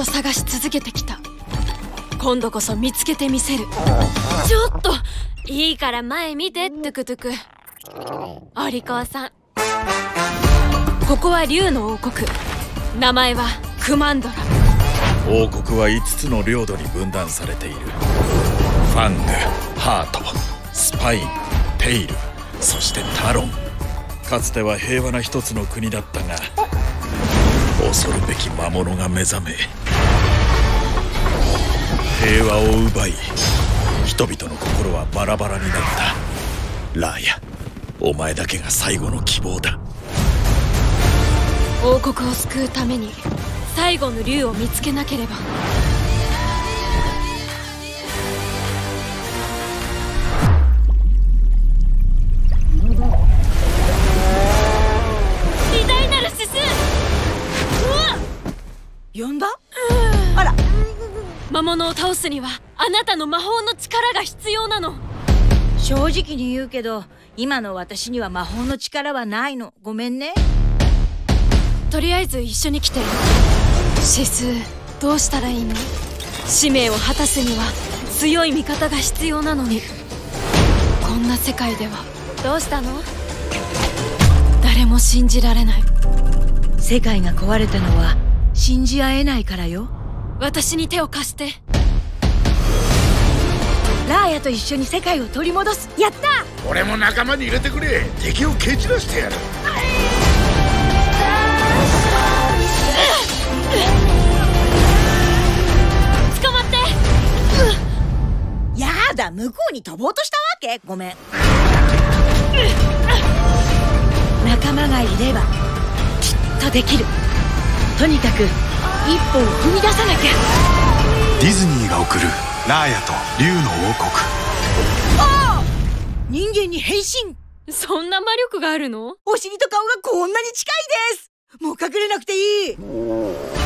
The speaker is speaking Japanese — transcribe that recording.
探し続けてきた。今度こそ見つけてみせる。ちょっといいから前見て。トゥクトゥク、お利口さん。ここは竜の王国、名前はクマンドラ。 王国は5つの領土に分断されている。ファング、ハート、スパイン、テイル、そしてタロン。かつては平和な一つの国だったが、恐るべき魔物が目覚め、平和を奪い、人々の心はバラバラになった。ラーヤ、お前だけが最後の希望だ。 王国を救うために最後の竜を見つけなければ。偉大なる指数。 呼んだ？あら、 魔物を倒すにはあなたの魔法の力が必要なの。 正直に言うけど、今の私には魔法の力はないの。ごめんね。 とりあえず一緒に来て。シス、どうしたらいいの？使命を果たすには強い味方が必要なのに。こんな世界では。どうしたの？誰も信じられない。 世界が壊れたのは信じ合えないからよ。 私に手を貸して。 ラーヤと一緒に世界を取り戻す。やった！ 俺も仲間に入れてくれ。敵を蹴散らしてやる。 捕まって。 やだ、向こうに飛ぼうとしたわけ？ごめん。仲間がいればきっとできる。とにかく一歩を踏み出さなきゃ。 ディズニーが送るラーヤと竜の王国。 ああ！人間に変身。 そんな魔力があるの？ お尻と顔がこんなに近いです。もう隠れなくていい。